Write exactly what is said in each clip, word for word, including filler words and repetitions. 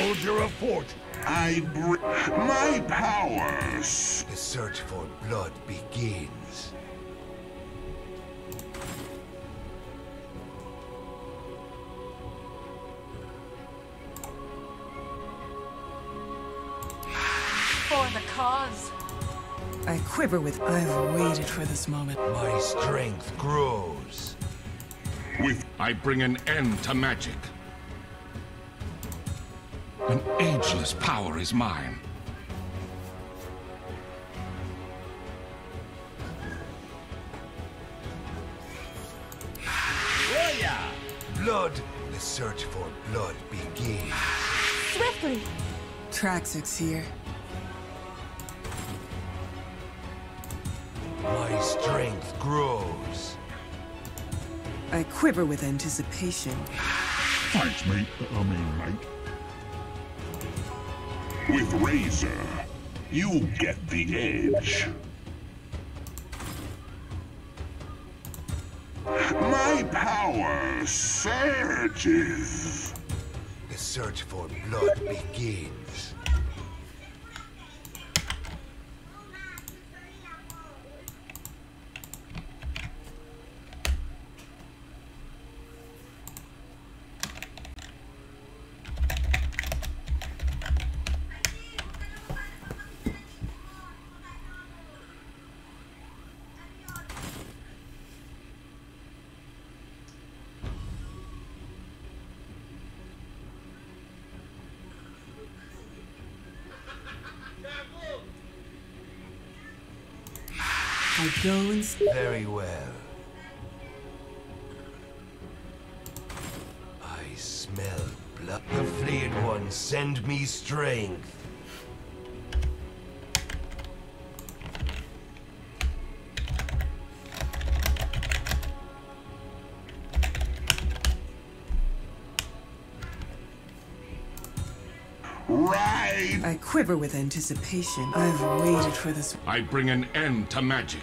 soldier of fortune. I bring my powers. The search for blood begins. For the cause. I quiver with... I've waited for this moment. My strength grows. With I bring an end to magic. An ageless power is mine. Blood. The search for blood begins. Swiftly. Traxxas here. My strength grows. I quiver with anticipation. Thanks, mate. I mean, mate. With Razor, you get the edge. My power surges. The search for blood begins. I go and... Very well. I smell blood. The fleeing one, send me strength. Right. I quiver with anticipation. I've waited for this... I bring an end to magic.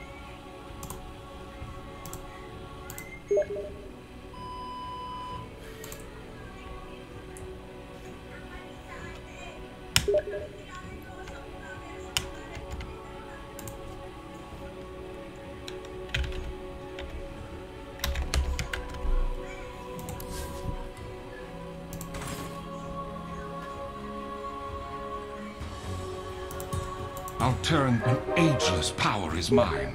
I'll turn an ageless power is mine.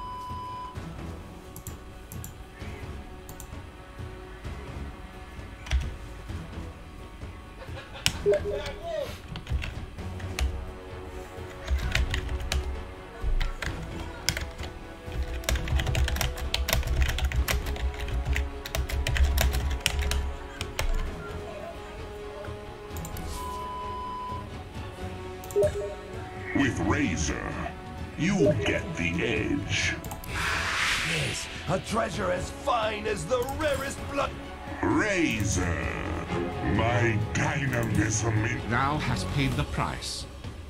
With Razor, you get the edge. Yes, a treasure as fine as the rarest blood. Razor, my dynamism in... Thou hast paid the price.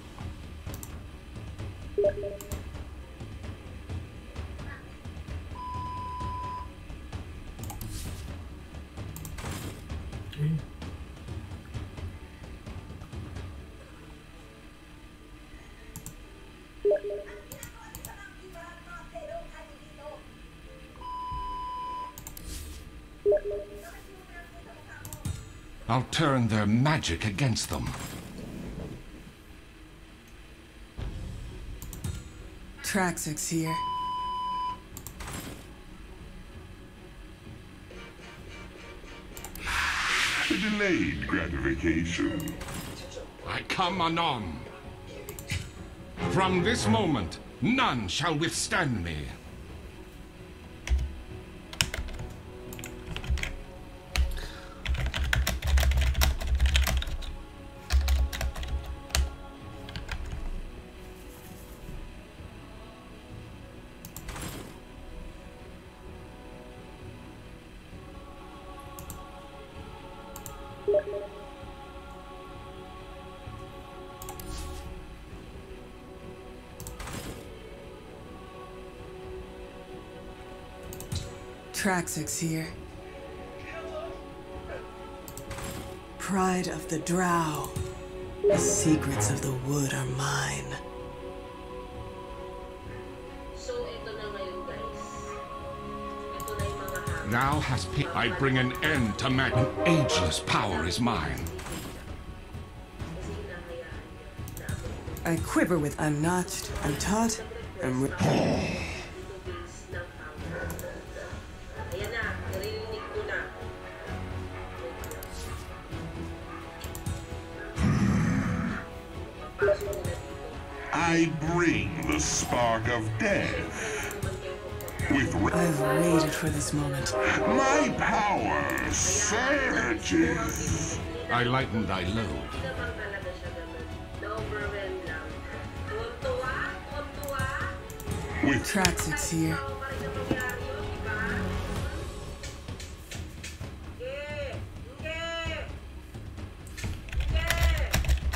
I'll turn their magic against them. Traxxas here. A delayed gratification. I come anon. From this moment, none shall withstand me. Traxxas here. pride of the Drow. The secrets of the wood are mine. So, ito na ngayon, guys. Ito na yung mga hammer. Thou hast picked. I bring an end to man. An ageless power is mine. Kasi hinahayaan niya na ako I quiver with unnotched, untaught, and dito base ng hammer. Ayan na, narinig ko na. Pasok ko na dito. I bring the spark of death. With ra- I've waited for this moment. my power surges. I lighten thy load. Hindi naman talaga siya ganun. Na-overwhelm lang. Tuwang-tuwa, tuwang-tuwa. With Traxxas here. Tao pa rin ang mangyari yun, di ba? Sige! Sige! Sige!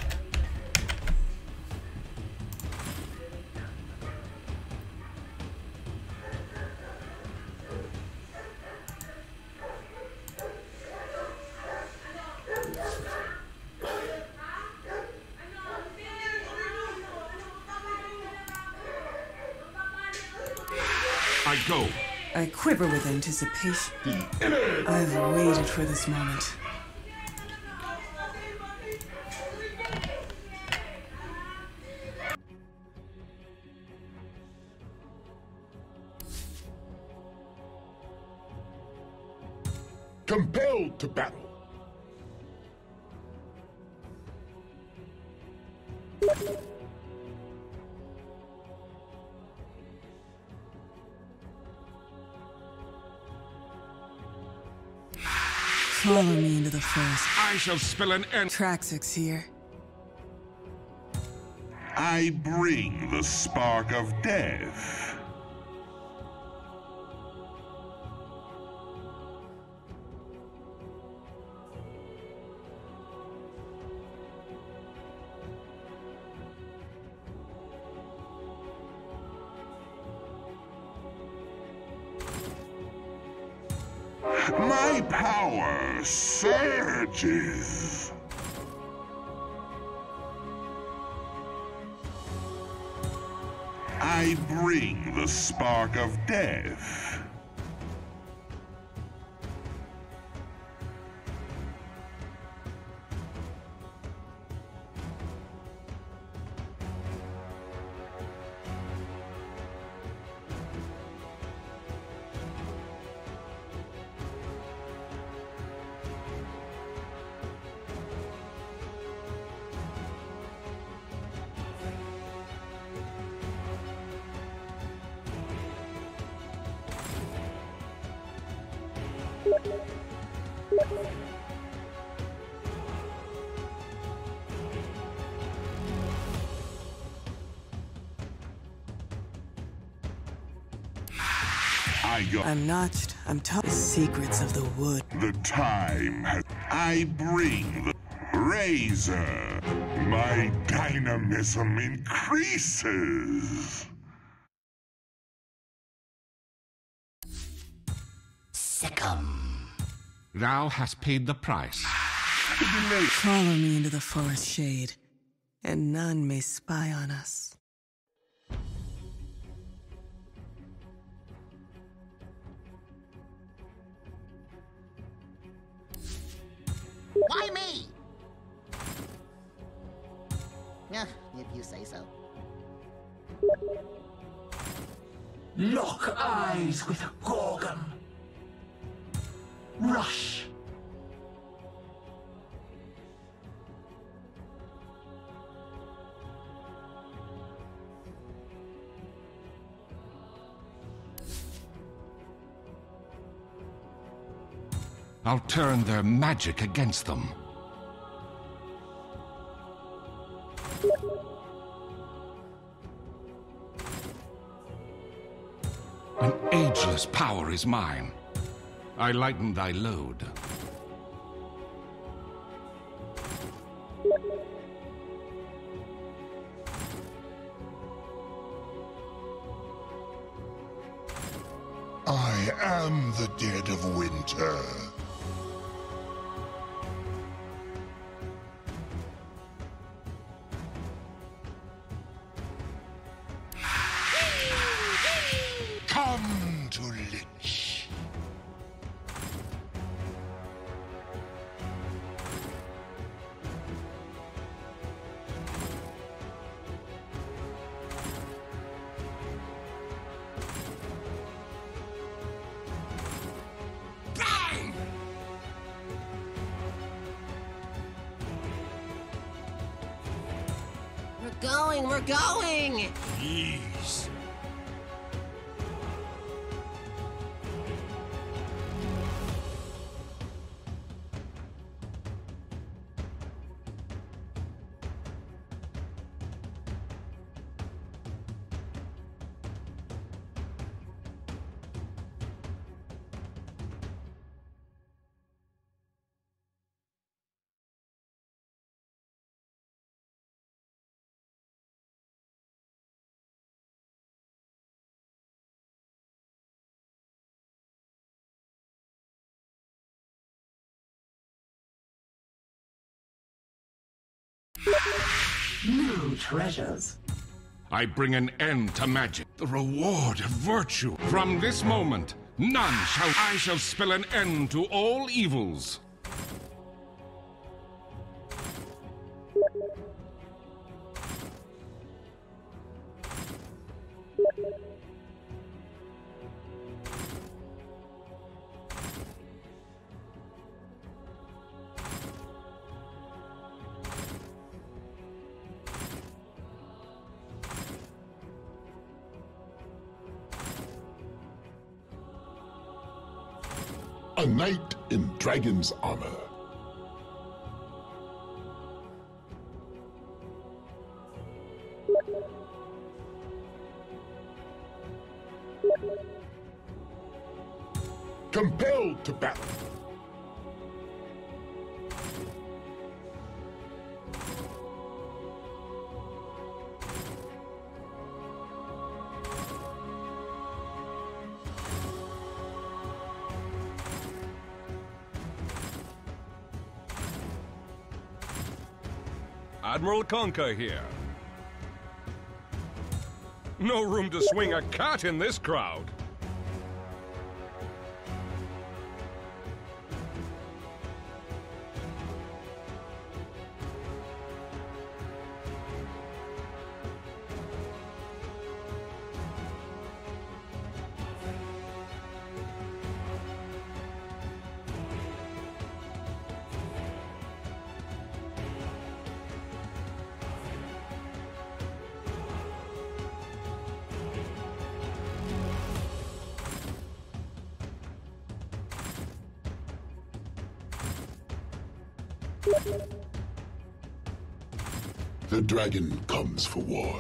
I go. I quiver with anticipation. I've waited for this moment. compelled to battle. Follow me into the forest. I shall spill an end. Traxxas here. I bring the spark of death. My power surges. I bring the spark of death. I go. I'm notched. I'm taught the secrets of the wood. The time has. I bring the razor. My dynamism increases. Succumb. Thou hast paid the price. Follow me into the forest shade, and none may spy on us. Why me? Yeah, if you say so. Lock eyes with Gorgon. Rush. I'll turn their magic against them. An ageless power is mine. I lighten thy load. I am the dead of winter. to Lich. We're going, we're going! Jeez. New treasures. I bring an end to magic, the reward of virtue. From this moment, none shall I shall spell an end to all evils. A knight in dragon's armor. Compelled to battle. Admiral Conker here. No room to swing a cat in this crowd. The dragon comes for war.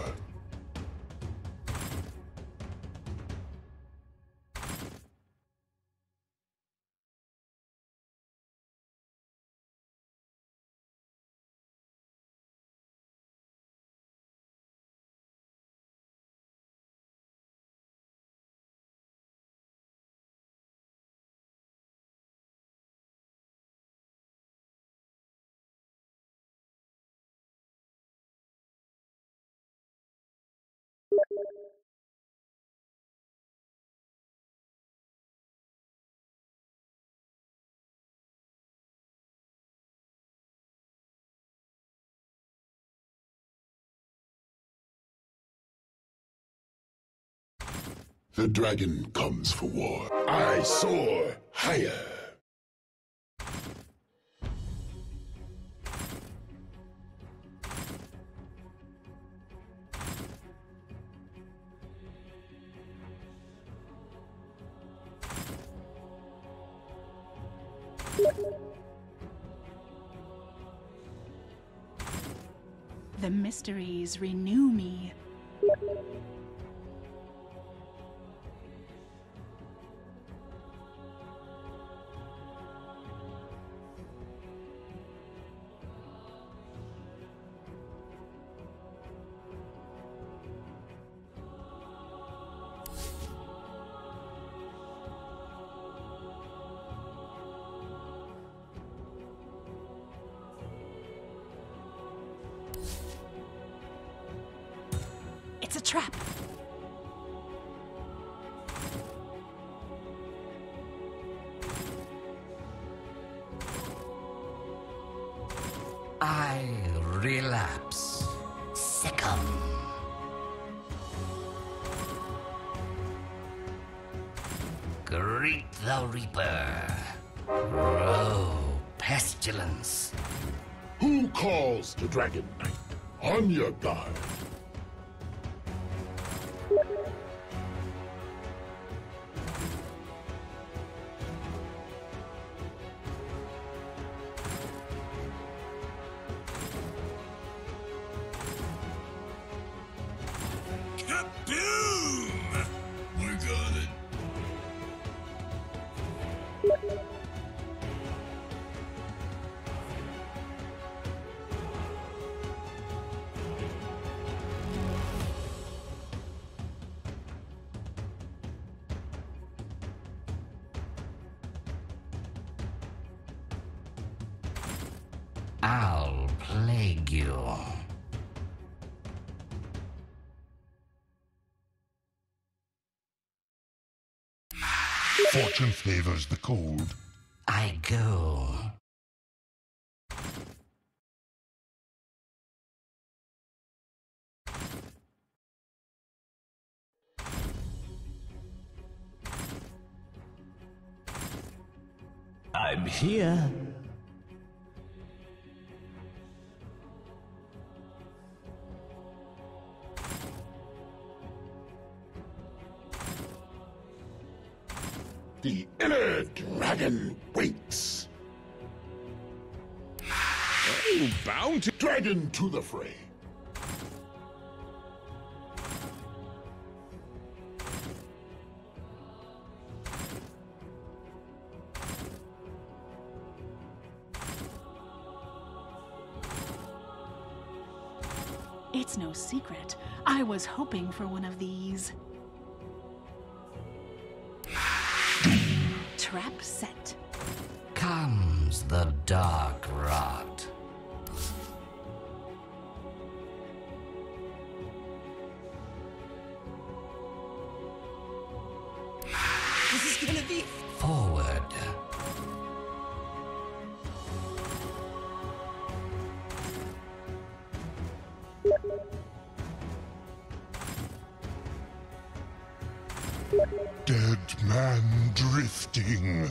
The dragon comes for war. I soar higher. The mysteries renew me. It's a trap. I relapse. Succumb. Greet the Reaper. Row pestilence. Who calls to Dragon Knight? On your guard. Kaboom! We got it. I'll plague you. Fortune favors the cold. I go. I'm here. The inner dragon waits. Oh, bound to Dragon to the fray. It's no secret. I was hoping for one of these. Trap set. Comes the dark rot. This is gonna be... Forward. Dead man drifting.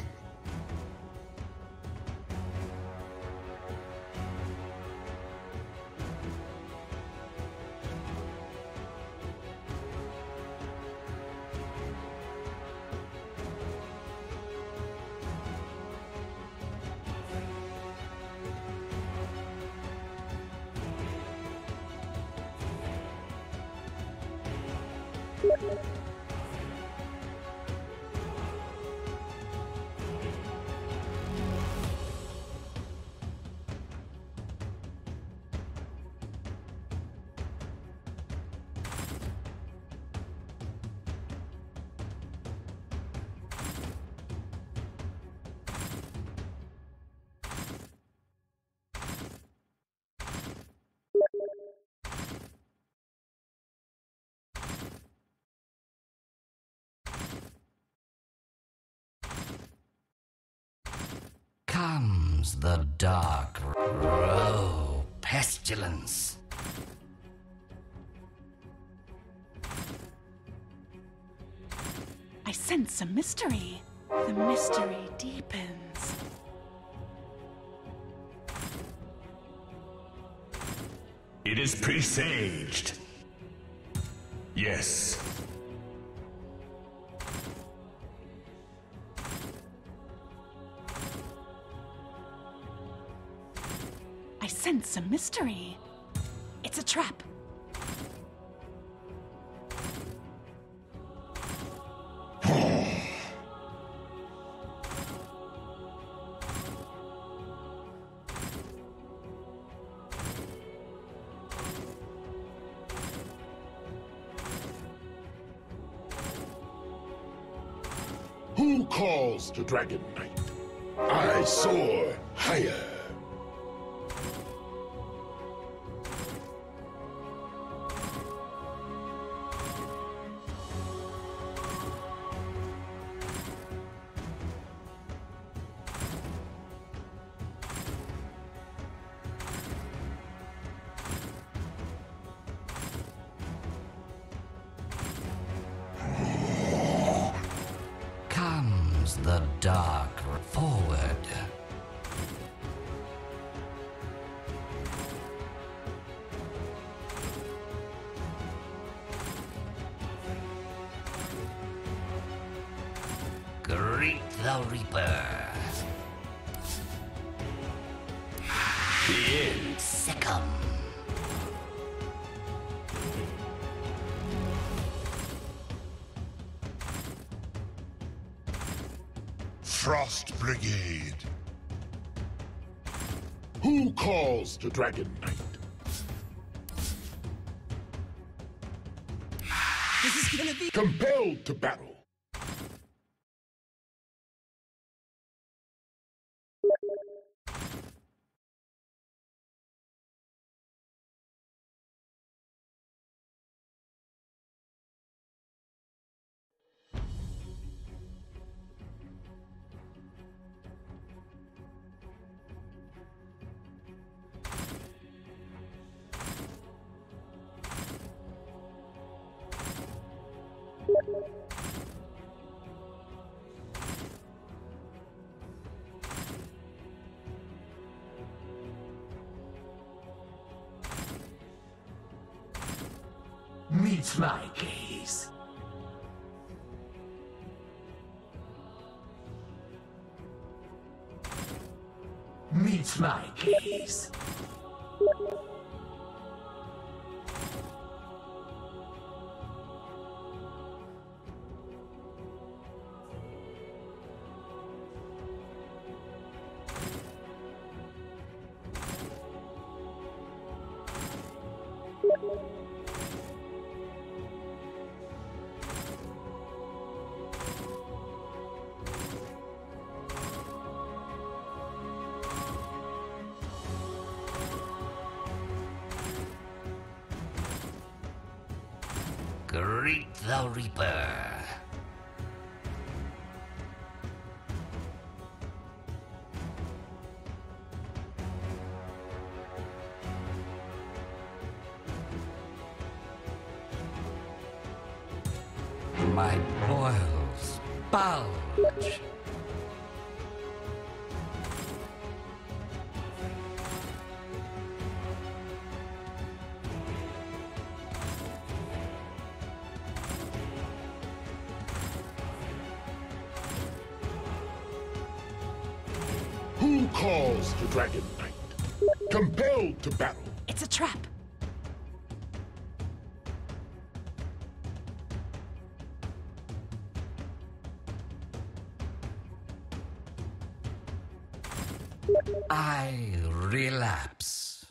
Comes the dark row pestilence. I sense a mystery. The mystery deepens. It is presaged. Yes. I sense a mystery. It's a trap. Who calls to Dragon Knight? I soar higher. comes the dark. Forward. Greet the Reaper. Begin. Second. Frost Brigade. Who calls to Dragon Knight? This is gonna be Compelled to battle. Meet my gaze. Meet my gaze. Greet the Reaper. My boils bulge. Who calls to Dragon Knight? Compelled to battle. It's a trap. I relapse.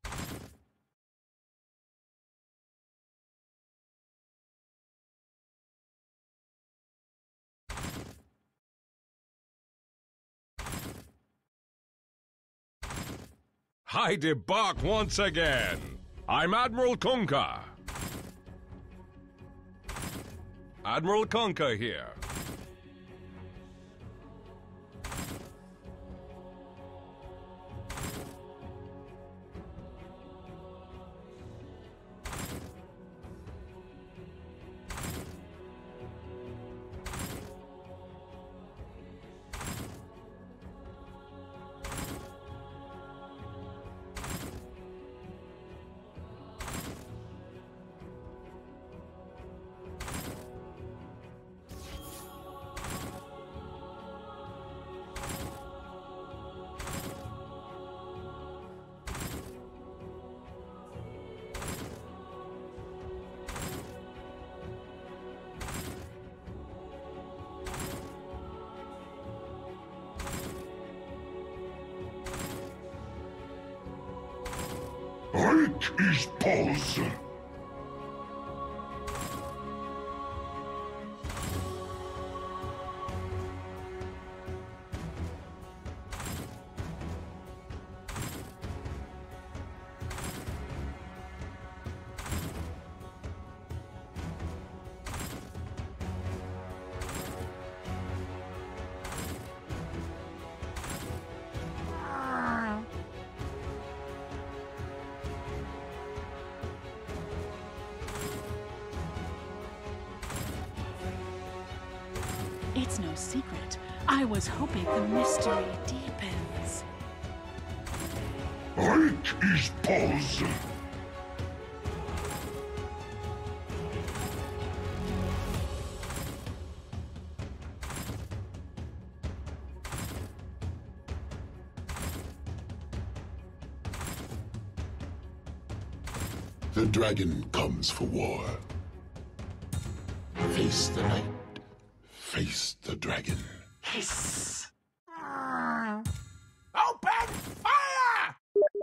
I debark once again. I'm Admiral Kunkka. Admiral Kunkka here. Ike is pause. It's no secret. I was hoping the mystery deepens. Ike is Pulse. The dragon comes for war. Face the night. Face the dragon. Hiss! Open fire!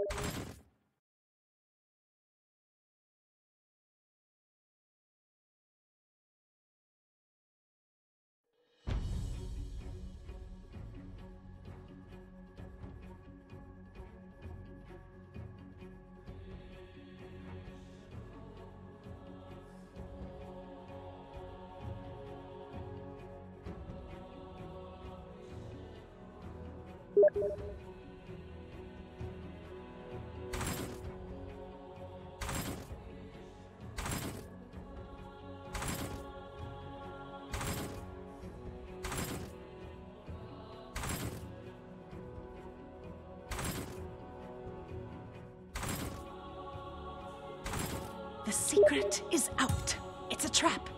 The secret is out. It's a trap.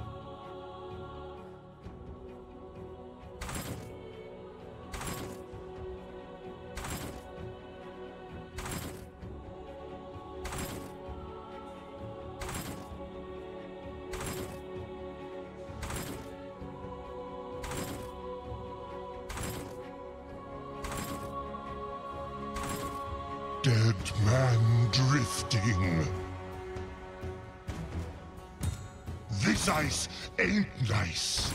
Dead man drifting. This ice ain't nice.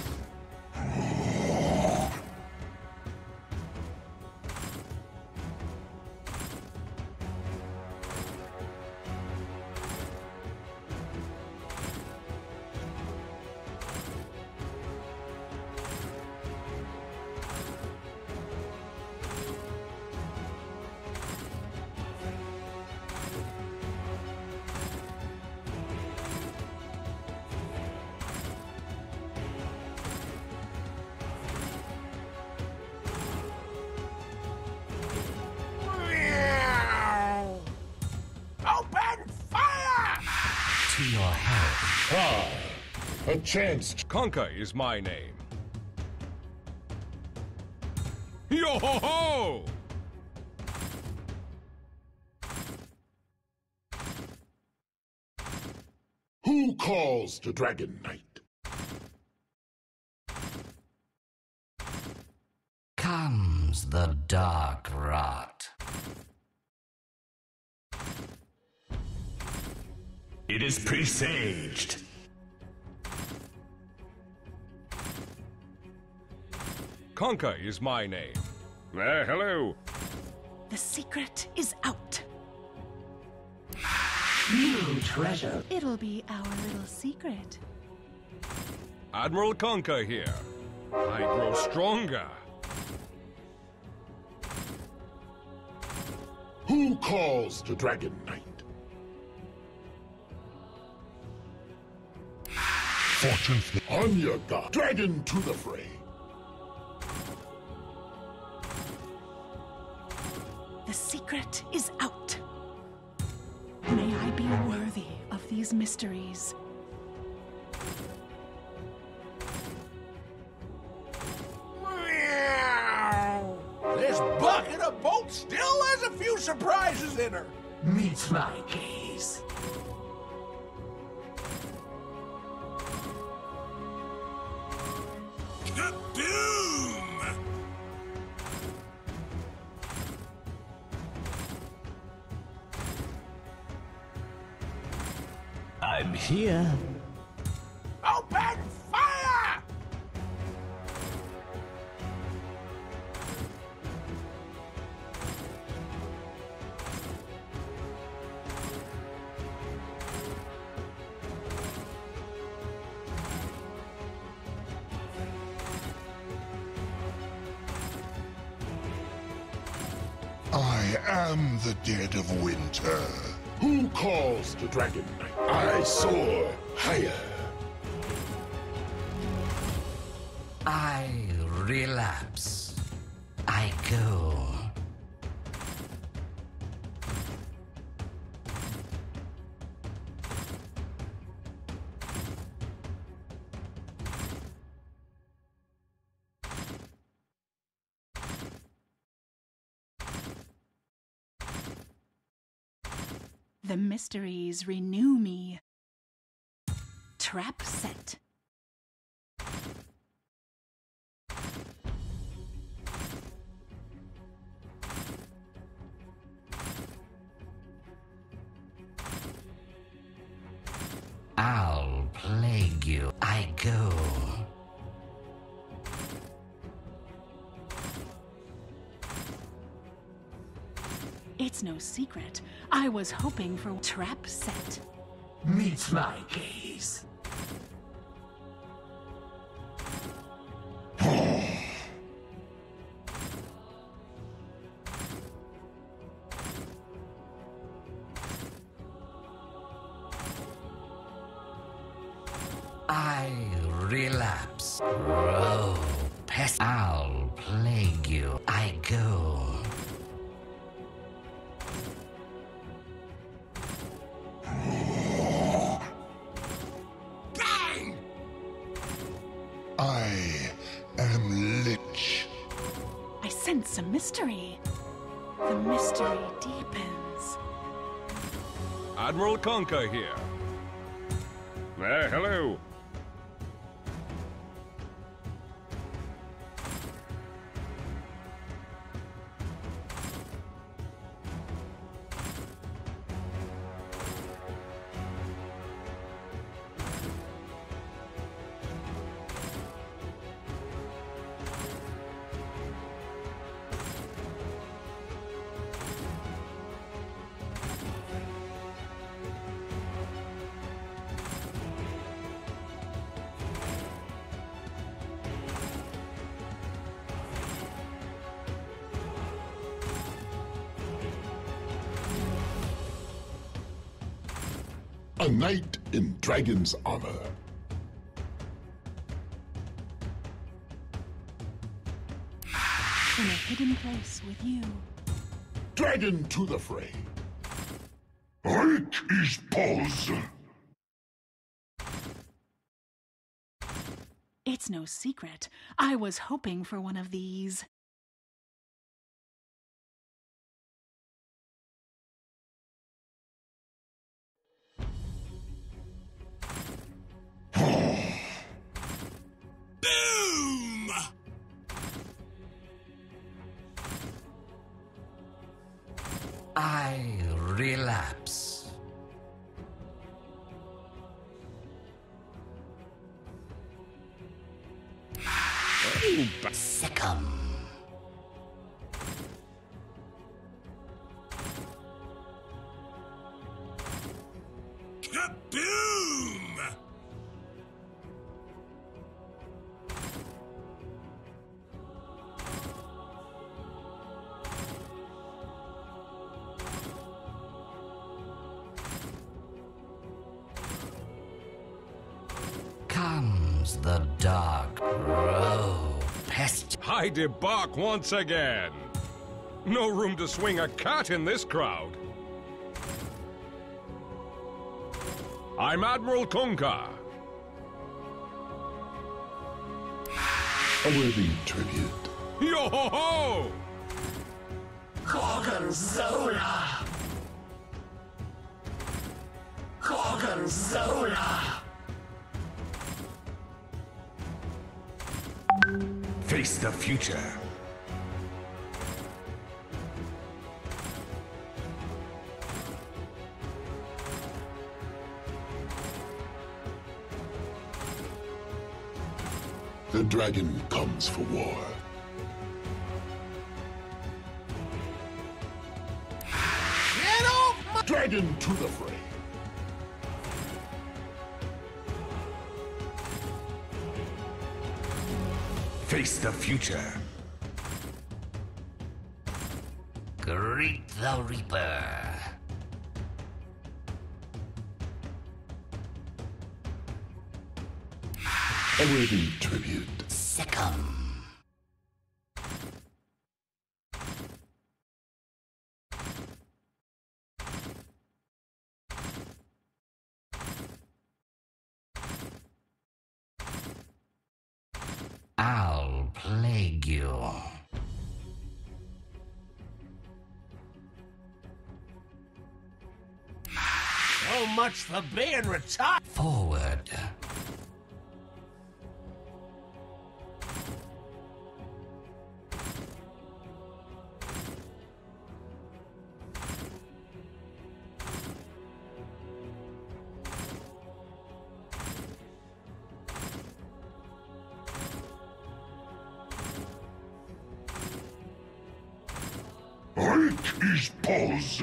To your health. Ah, a chance. Conker is my name. Yo ho ho! Who calls to Dragon Knight? Comes the dark rot. It is presaged. Conker is my name. Well, hello. The secret is out. New treasure. It'll be our little secret. Admiral Conker here. I grow stronger. Who calls to Dragon Knight? Fortune. On your guard. Dragon to the fray. The secret is out. May I be worthy of these mysteries. This bucket of boat still has a few surprises in her. Meet my gaze. Doom! I'm here. Open fire! I am the dead of winter. Who calls to Dragon Knight? I soar higher. I relapse. I go. The mysteries renew me. Trap set. I'll plague you. I go. It's no secret. I was hoping for trap set. Meet my gaze. I relapse. Row. Pest. I'll plague you. I go. I am Lich. I sense a mystery. The mystery deepens. Admiral Conker here. Uh, hello. A knight in dragon's armor. In a hidden place with you. Dragon to the fray. It is pause. It's no secret. I was hoping for one of these. Boom! I relapse. Succumb. Kaboom! Comes the dark row. Pest. I debark once again. No room to swing a cat in this crowd. I'm Admiral Conker. A worthy tribute. Yo-ho-ho! Gorgonzola! Gorgonzola! Face the future. The dragon comes for war. Get off my... Dragon to the fray. Face the future. Greet the Reaper. A worthy tribute. Second. I'll plague you. So much for being retired. Forward. Ike is pause.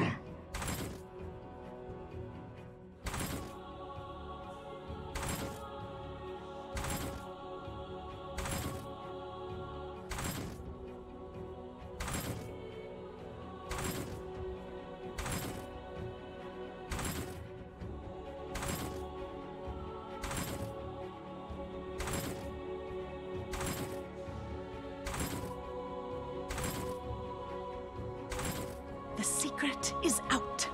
The secret is out.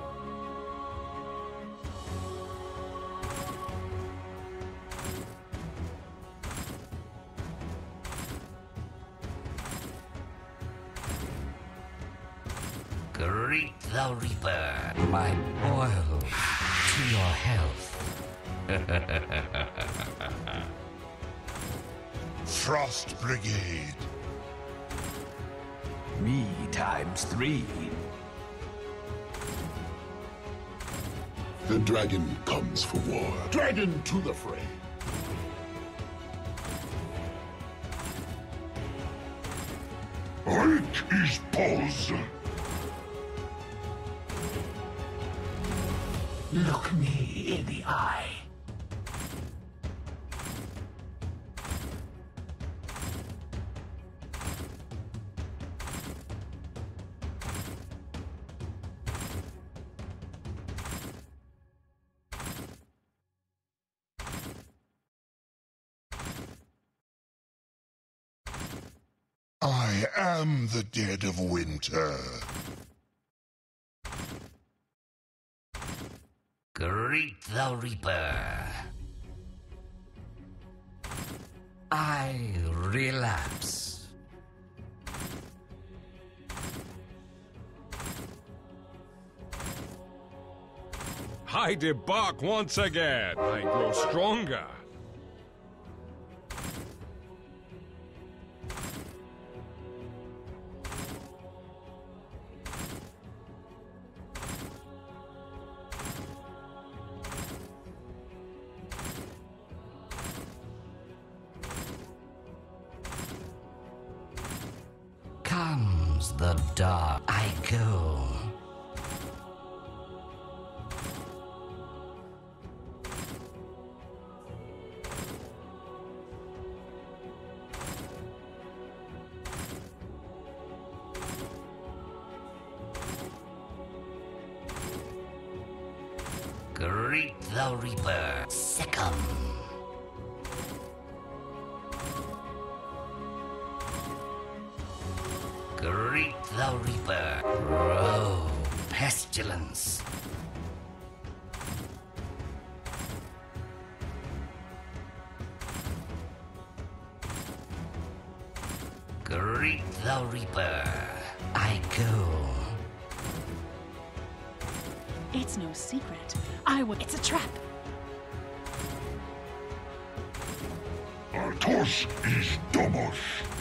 Greet the Reaper, my boil to your health. Frost Brigade. Me times three. The dragon comes for war. Dragon to the fray. Ike is pause. Look me in the eye. I am the dead of winter. Greet the Reaper. I relapse. I debark once again. I grow stronger. Comes the dark. I go. Greet the Reaper. Second. Greet the Reaper. Row. Pestilence. Greet the Reaper. I go. It's no secret. I would. It's a trap. Artos is Domos.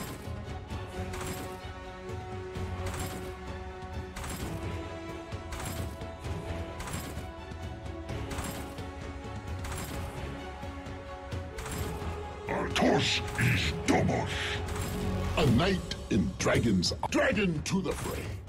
Artos is Domos. A knight in dragon's... Dragon to the fray.